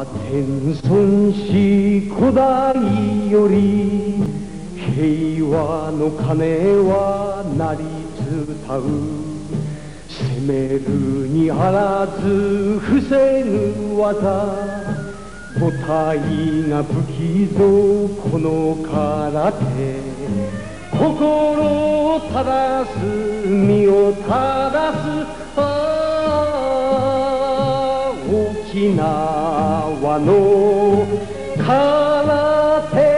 天孫子古代より平和の鐘は鳴り伝う。攻めるにあらず防ぐ技、母体が武器ぞこの空手。心を正す身を正す、沖縄の空手。